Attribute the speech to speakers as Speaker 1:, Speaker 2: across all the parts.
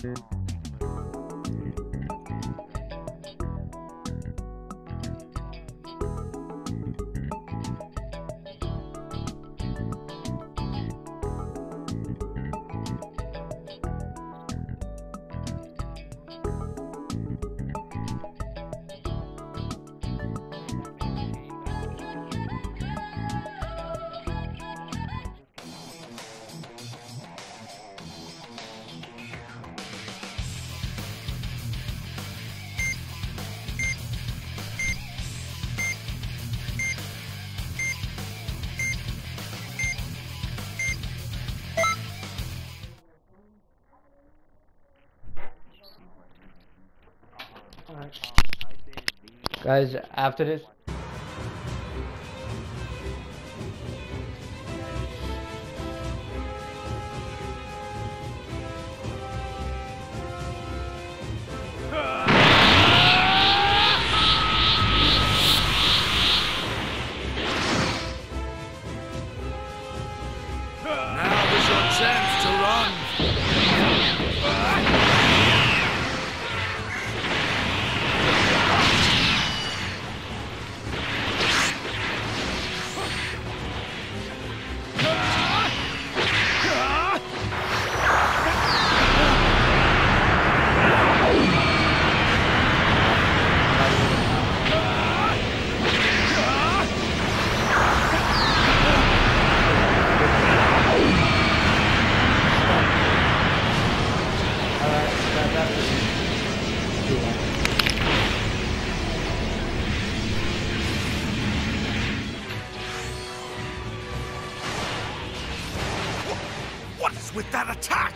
Speaker 1: Guys, after this.
Speaker 2: Now is your chance to run. What is with that attack?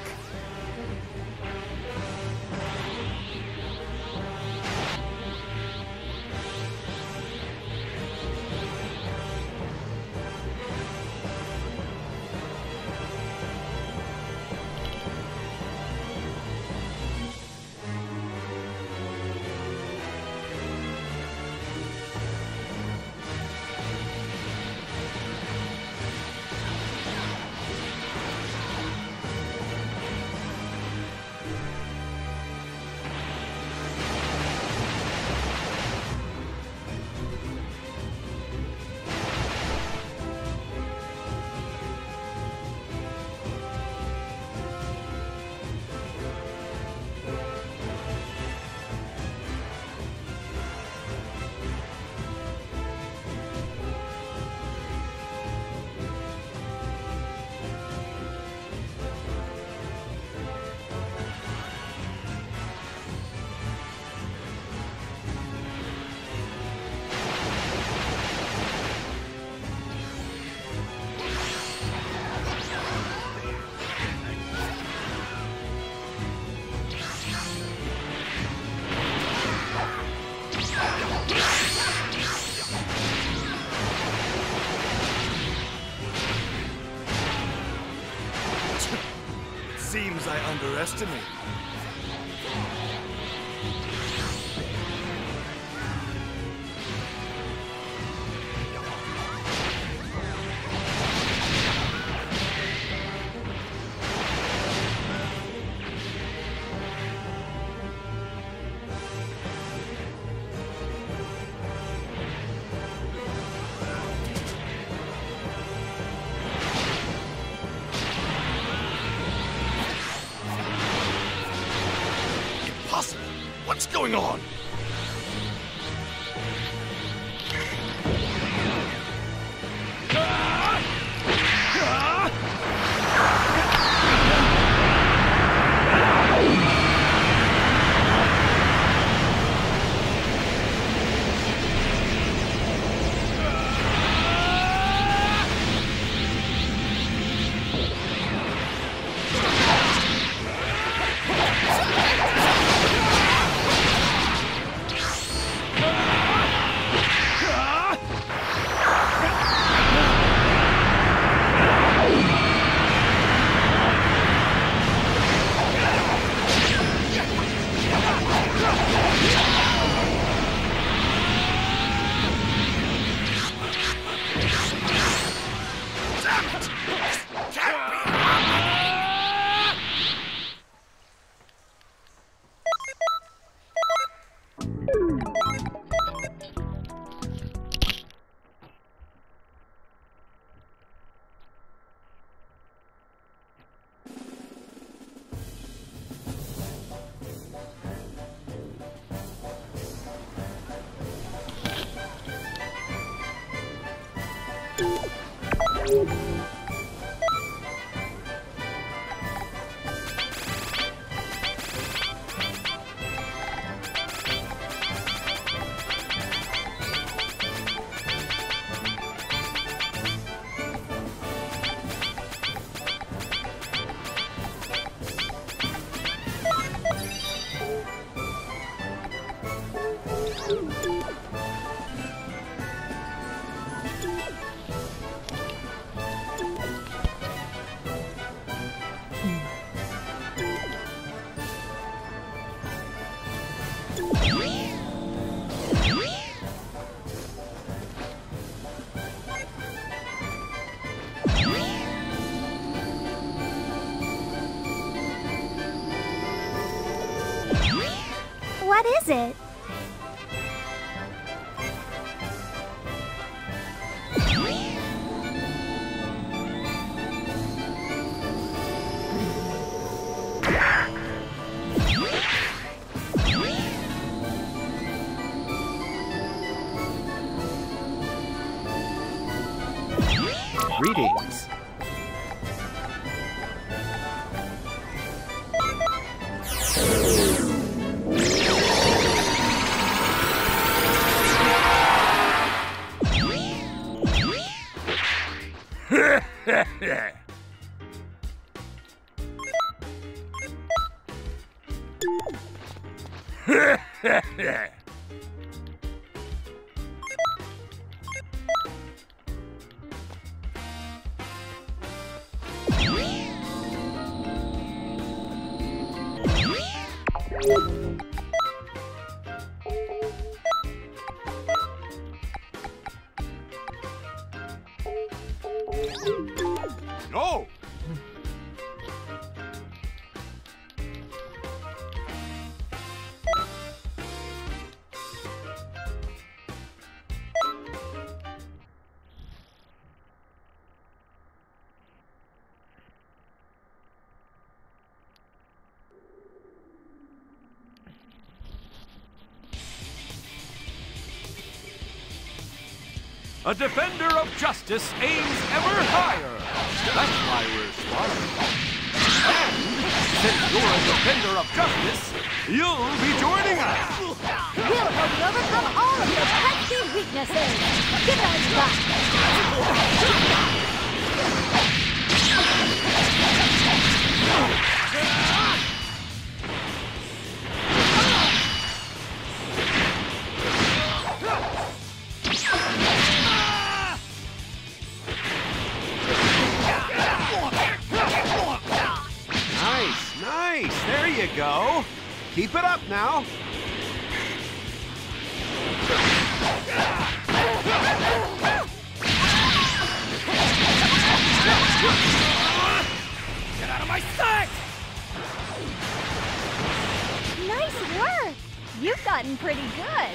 Speaker 2: Seems I underestimate. What's going on?
Speaker 3: What is it?
Speaker 4: Greetings.
Speaker 2: No!
Speaker 4: A defender of justice aims ever higher. That's why we're smart. And since you're a defender of justice, you'll be joining us.
Speaker 3: We'll help you overcome all of your pesky weaknesses. Give it a
Speaker 4: Nice. There you go. Keep it up now.
Speaker 2: Get out of my sight!
Speaker 3: Nice work. You've gotten pretty good.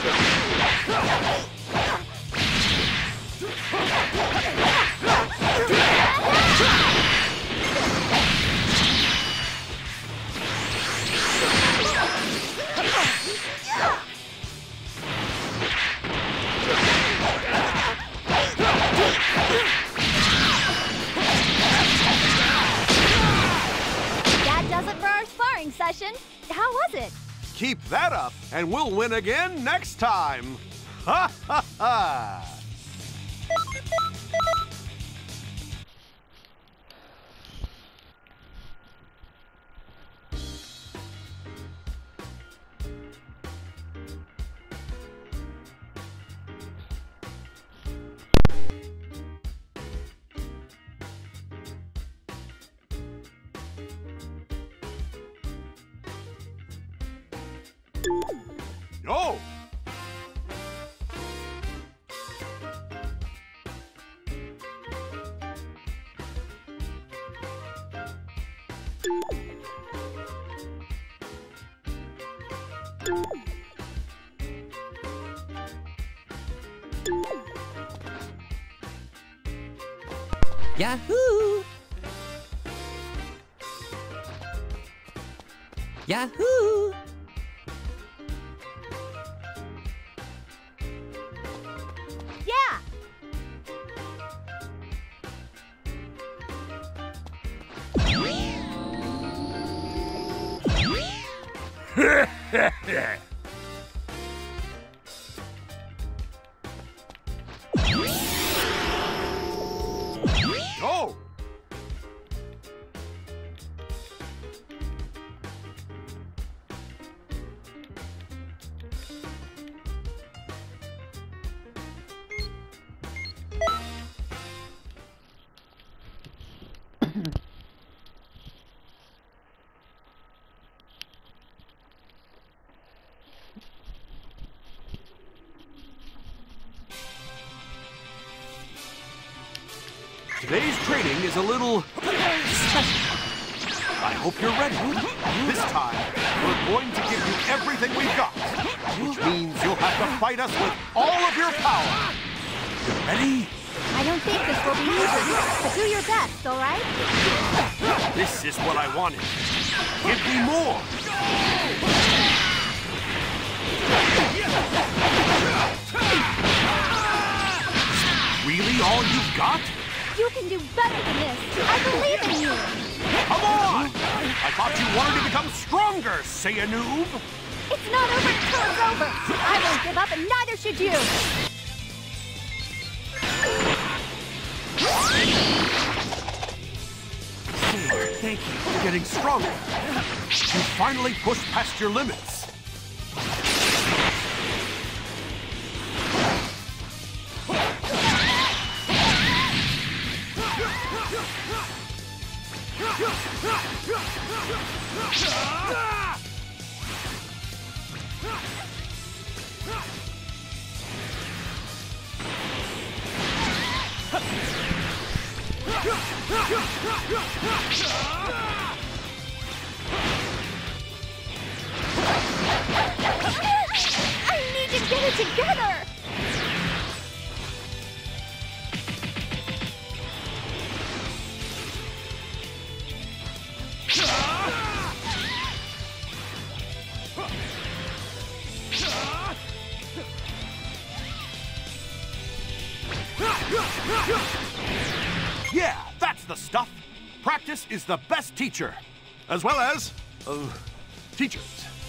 Speaker 3: That does it for our sparring session. How was it?
Speaker 4: Keep that up, and we'll win again next time. Ha ha ha!
Speaker 2: No!
Speaker 5: Yahoo! Yahoo!
Speaker 3: Yeah.
Speaker 2: No!
Speaker 4: Today's training is a little special. I hope you're ready. This time, we're going to give you everything we've got, which means you'll have to fight us with all of your power. You ready?
Speaker 3: I don't think this will be easy, but do your best, all right?
Speaker 4: This is what I wanted. Give me more. Really all you've got?
Speaker 3: You can do better than this. I believe in you.
Speaker 4: Come on! I thought you wanted to become stronger, say a noob.
Speaker 3: It's not over until it's over. I won't give up, and neither should you.
Speaker 4: Thank you for getting stronger. You finally pushed past your limits.
Speaker 3: I need to get it together.
Speaker 4: Yeah, that's the stuff. Practice is the best teacher, as well as, teachers.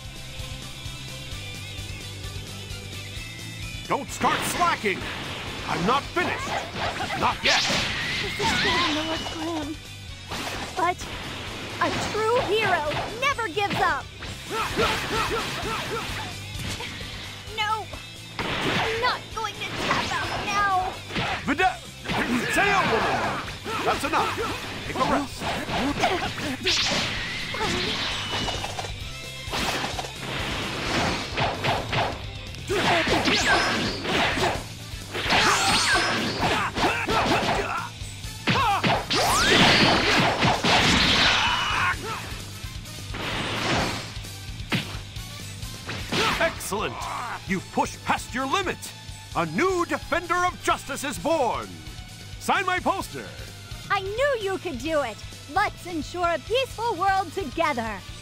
Speaker 4: Don't start slacking. I'm not finished. Not yet.
Speaker 3: This is getting more grim. But a true hero never gives up. No, I'm not going to tap out now.
Speaker 4: Sayiaman! That's enough. Take a rest. Excellent! You've pushed past your limit. A new defender of justice is born. Sign my poster.
Speaker 3: I knew you could do it. Let's ensure a peaceful world together.